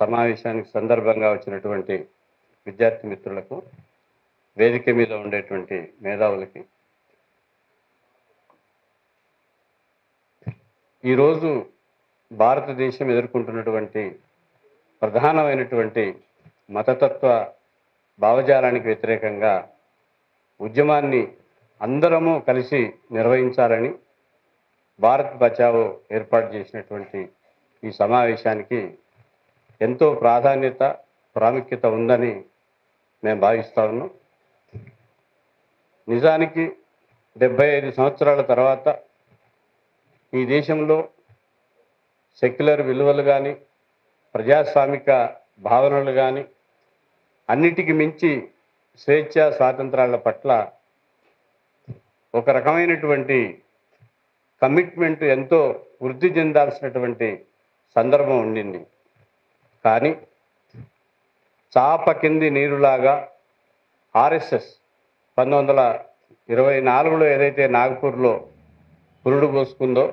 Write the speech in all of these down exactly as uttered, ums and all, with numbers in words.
సమావేశానికి సందర్భంగా వచ్చినటువంటి విద్యార్థి మిత్రులకు, వేదిక మీద ఉండేటువంటి మేధావులకి, ఈరోజు భారతదేశం ఎదుర్కొంటున్నటువంటి ప్రధానమైనటువంటి మతతత్వ భావజాలానికి వ్యతిరేకంగా ఉద్యమాన్ని అందరము కలిసి నిర్వహించాలని భారత్ బచావో ఏర్పాటు చేసినటువంటి ఈ సమావేశానికి ఎంతో ప్రాధాన్యత, ప్రాముఖ్యత ఉందని మేము భావిస్తా ఉన్నాం. నిజానికి డెబ్బై ఐదు సంవత్సరాల తర్వాత ఈ దేశంలో సెక్యులర్ విలువలు కానీ, ప్రజాస్వామిక భావనలు కానీ, అన్నిటికీ మించి స్వేచ్ఛ స్వాతంత్రాల పట్ల ఒక రకమైనటువంటి కమిట్మెంట్ ఎంతో వృద్ధి చెందాల్సినటువంటి సందర్భం ఉండింది. కానీ చాప కింది నీరులాగా ఆర్ఎస్ఎస్ పంతొమ్మిది వందల ఇరవై నాలుగులో ఏదైతే నాగపూర్లో పురుడు పోసుకుందో,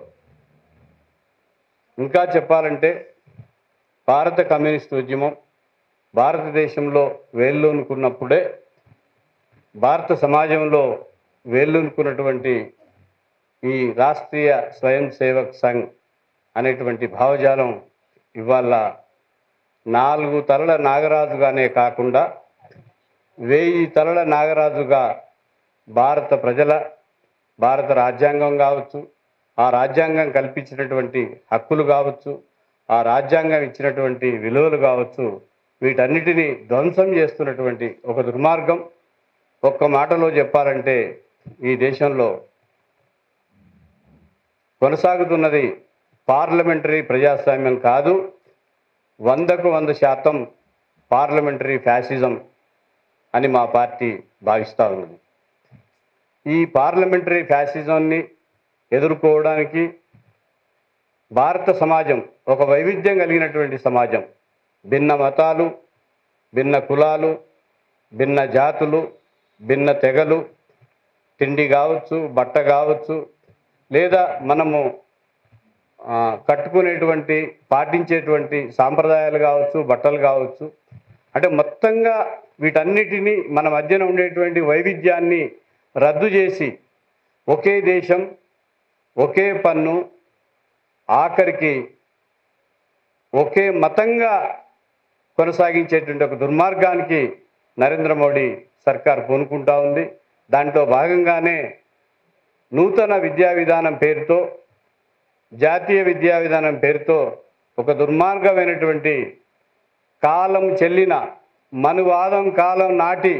ఇంకా చెప్పాలంటే భారత కమ్యూనిస్ట్ ఉద్యమం భారతదేశంలో వేళ్ళూనుకున్నప్పుడే భారత సమాజంలో వేళ్ళూనుకున్నటువంటి ఈ రాష్ట్రీయ స్వయం సేవక్ సంఘ్ అనేటువంటి భావజాలం ఇవాళ నాలుగు తలల నాగరాజుగానే కాకుండా వెయ్యి తలల నాగరాజుగా భారత ప్రజల, భారత రాజ్యాంగం కావచ్చు, ఆ రాజ్యాంగం కల్పించినటువంటి హక్కులు కావచ్చు, ఆ రాజ్యాంగం ఇచ్చినటువంటి విలువలు కావచ్చు, వీటన్నిటినీ ధ్వంసం చేస్తున్నటువంటి ఒక దుర్మార్గం. ఒక్క మాటలో చెప్పాలంటే ఈ దేశంలో కొనసాగుతున్నది పార్లమెంటరీ ప్రజాస్వామ్యం కాదు, వందకు వంద శాతం పార్లమెంటరీ ఫ్యాసిజం అని మా పార్టీ భావిస్తూ ఉన్నది. ఈ పార్లమెంటరీ ఫ్యాసిజంని ఎదుర్కోవడానికి భారత సమాజం ఒక వైవిధ్యం కలిగినటువంటి సమాజం. భిన్న మతాలు, భిన్న కులాలు, భిన్న జాతులు, భిన్న తెగలు, తిండి కావచ్చు, బట్ట కావచ్చు, లేదా మనము కట్టుకునేటువంటి పాటించేటువంటి సాంప్రదాయాలు కావచ్చు, బట్టలు కావచ్చు, అంటే మొత్తంగా వీటన్నిటినీ మన మధ్యన ఉండేటువంటి వైవిధ్యాన్ని రద్దు చేసి ఒకే దేశం, ఒకే పన్ను, ఆఖరికి ఒకే మతంగా కొనసాగించేటువంటి ఒక దుర్మార్గానికి నరేంద్ర మోడీ సర్కార్ పూనుకుంటా ఉంది. దాంట్లో భాగంగానే నూతన విద్యా విధానం పేరుతో, జాతీయ విద్యా విధానం పేరుతో ఒక దుర్మార్గమైనటువంటి కాలం చెల్లిన మనువాదం కాలం నాటి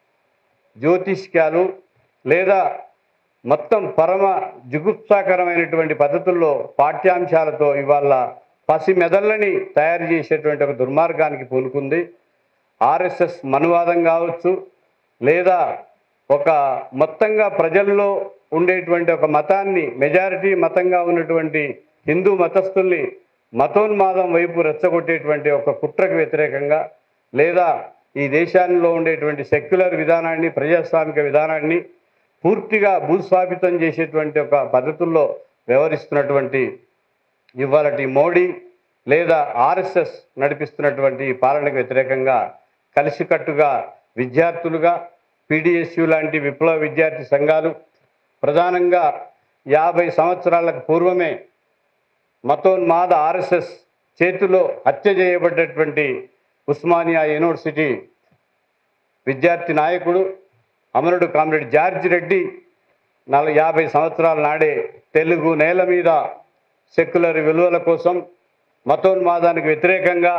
జ్యోతిష్కాలు లేదా మొత్తం పరమ జుగుప్సాకరమైనటువంటి పద్ధతుల్లో పాఠ్యాంశాలతో ఇవాళ పసి మెదళ్ళని తయారు చేసేటువంటి ఒక దుర్మార్గానికి పూనుకుంది. ఆర్ఎస్ఎస్ మనువాదం కావచ్చు, లేదా ఒక మొత్తంగా ప్రజల్లో ఉండేటువంటి ఒక మతాన్ని, మెజారిటీ మతంగా ఉన్నటువంటి హిందూ మతస్థుల్ని మతోన్మాదం వైపు రెచ్చగొట్టేటువంటి ఒక కుట్రకు వ్యతిరేకంగా, లేదా ఈ దేశాల్లో ఉండేటువంటి సెక్యులర్ విధానాన్ని, ప్రజాస్వామిక విధానాన్ని పూర్తిగా భూస్థాపితం చేసేటువంటి ఒక పద్ధతుల్లో వ్యవహరిస్తున్నటువంటి ఇవాళటి మోడీ లేదా ఆర్ఎస్ఎస్ నడిపిస్తున్నటువంటి పాలనకు వ్యతిరేకంగా కలిసికట్టుగా విద్యార్థులుగా పీడిఎస్యు లాంటి విప్లవ విద్యార్థి సంఘాలు, ప్రధానంగా యాభై సంవత్సరాలకు పూర్వమే మతోన్మాద ఆర్ఎస్ఎస్ చేతిలో హత్య చేయబడ్డటువంటి ఉస్మానియా యూనివర్సిటీ విద్యార్థి నాయకుడు అమరుడు కామ్రేడ్ జార్జ్ రెడ్డి నల యాభై సంవత్సరాల నాడే తెలుగు నేల మీద సెక్యులర్ విలువల కోసం, మతోన్మాదానికి వ్యతిరేకంగా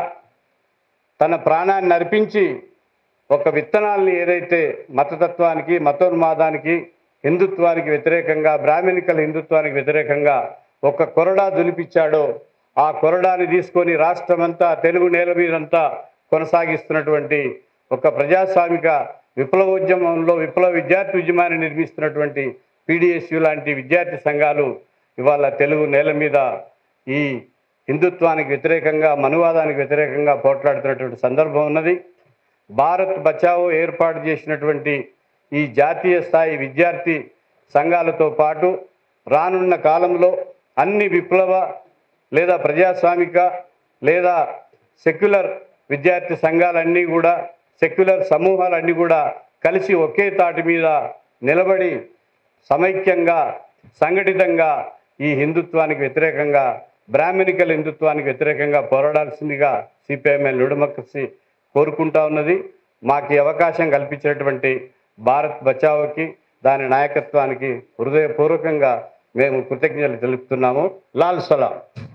తన ప్రాణాన్ని అర్పించి ఒక విత్తనాల్ని ఏదైతే మతతత్వానికి, మతోన్మాదానికి, హిందుత్వానికి వ్యతిరేకంగా, బ్రాహ్మణికల్ హిందుత్వానికి వ్యతిరేకంగా ఒక కొరడా దులిపించాడో, ఆ కొరడాని తీసుకొని రాష్ట్రమంతా, తెలుగు నేల మీదంతా కొనసాగిస్తున్నటువంటి ఒక ప్రజాస్వామిక విప్లవోద్యమంలో విప్లవ విద్యార్థి ఉద్యమాన్ని నిర్మిస్తున్నటువంటి పీడిఎస్యు లాంటి విద్యార్థి సంఘాలు ఇవాళ తెలుగు నేల మీద ఈ హిందుత్వానికి వ్యతిరేకంగా, మనువాదానికి వ్యతిరేకంగా పోట్లాడుతున్నటువంటి సందర్భం ఉన్నది. భారత్ బచావో ఏర్పాటు చేసినటువంటి ఈ జాతీయ స్థాయి విద్యార్థి సంఘాలతో పాటు రానున్న కాలంలో అన్ని విప్లవ లేదా ప్రజాస్వామిక లేదా సెక్యులర్ విద్యార్థి సంఘాలన్నీ కూడా, సెక్యులర్ సమూహాలన్నీ కూడా కలిసి ఒకే తాటి మీద నిలబడి సమైక్యంగా సంఘటితంగా ఈ హిందుత్వానికి వ్యతిరేకంగా, బ్రాహ్మణికల్ హిందుత్వానికి వ్యతిరేకంగా పోరాడాల్సిందిగా సిపిఐఎంఎల్ లుడమక్కసి కోరుకుంటా ఉన్నది. మాకు ఈ అవకాశం కల్పించినటువంటి భారత్ బచావోకి, దాని నాయకత్వానికి హృదయపూర్వకంగా మేము కృతజ్ఞతలు తెలుపుతున్నాము. లాల్ సలాం.